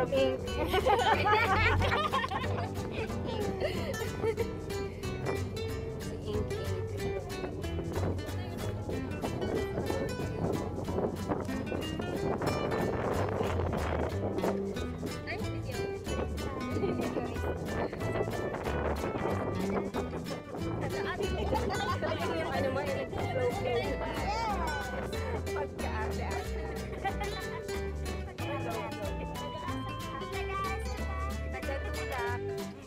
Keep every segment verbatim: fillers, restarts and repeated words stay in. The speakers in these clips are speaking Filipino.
from ink. Ink, ink. Yung ano mo, yung nag-flow flow. Pagka-arte-arte. Tagatulak.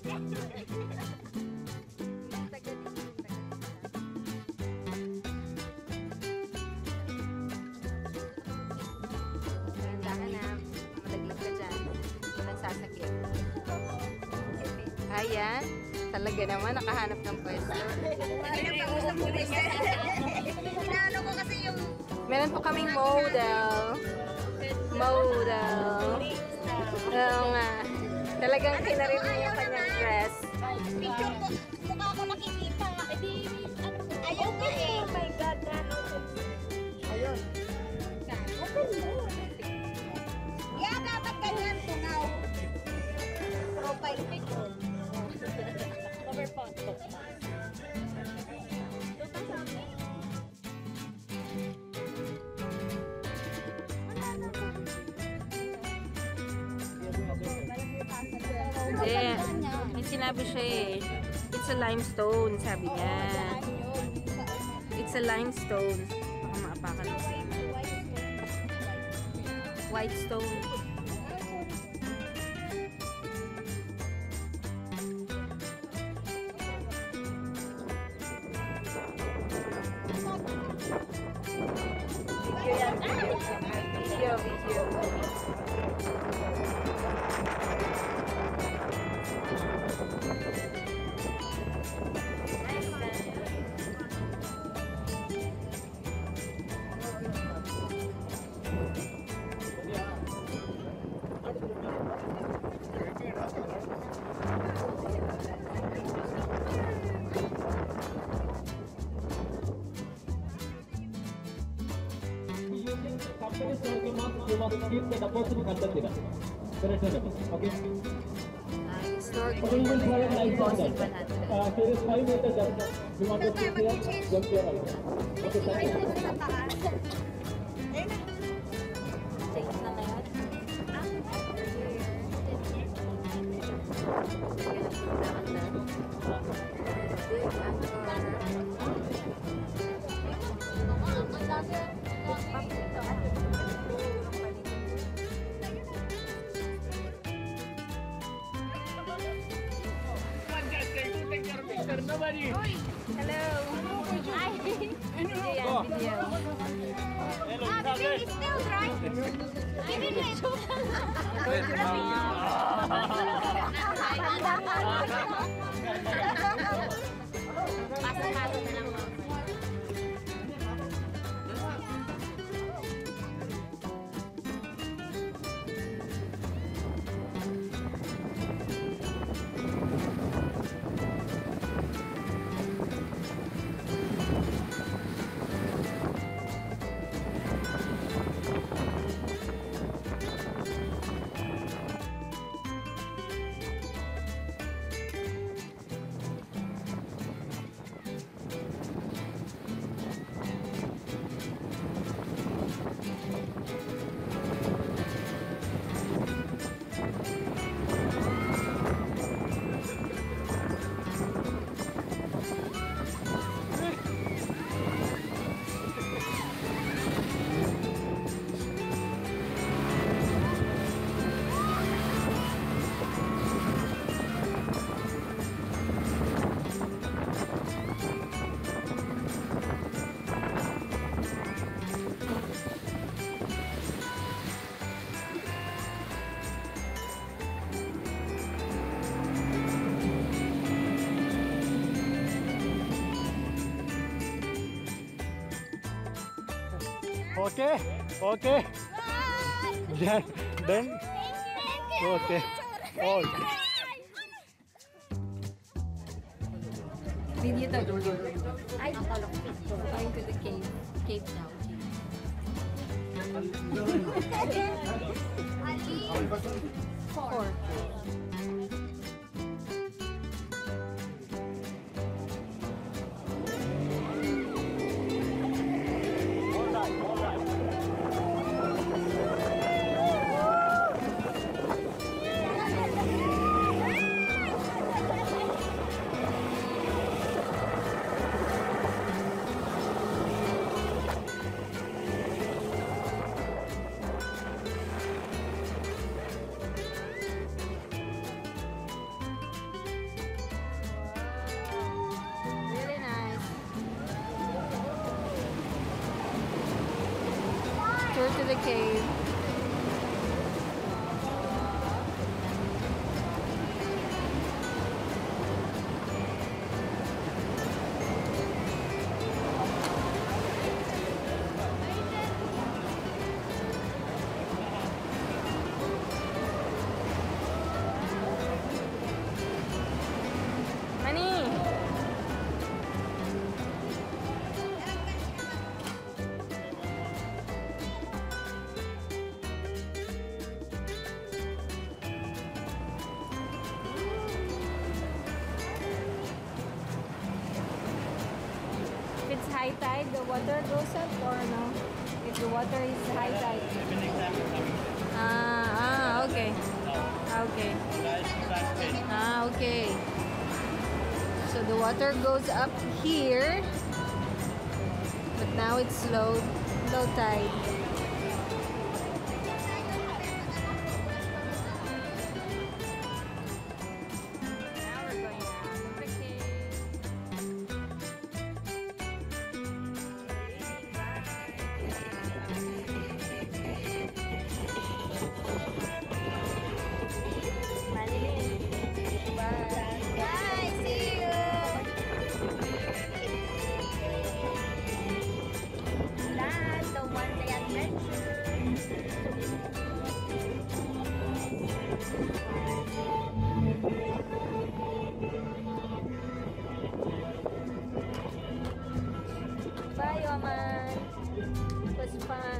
Dahan na. Malaglag ka dyan. Walang sasakit. Ayan. Talaga naman, nakahanap ng pwesto. Inaano ko kasi yung... Meron po kaming model. Model. Oo nga. Talagang kinarin niya yung kanyang dress. Picture ko, mukha ko nakikita. Ayun nga eh. Oh my God. Ayun. Open mo. Yeah, dapat ganyan tungaw. Profile picture. Cover photo. Hindi. May sinabi siya eh. It's a limestone, sabi niya. It's a limestone. Baka maapakan mo siya. White stone. Video, video. You must keep the deposit conducted. Okay. Historically, deposit one hundred. Uh, there is five meters depth. You want to keep here? Jump here also. Okay, thank you. Change na ngayon. Hello. Hi. Video yan, video. Ah, baby, it's still dry. Baby, it's still Pasa-pasa na lang. Okay, okay. Then, then. Okay. All. Video to, video. Ay, going to the cave. Cave now. Four. To the cave. High tide, the water goes up or no? If the water is high tide. Ah, ah, okay. Okay. Ah, okay. So the water goes up here, but now it's low, low tide. Bye, Oman. It was fun.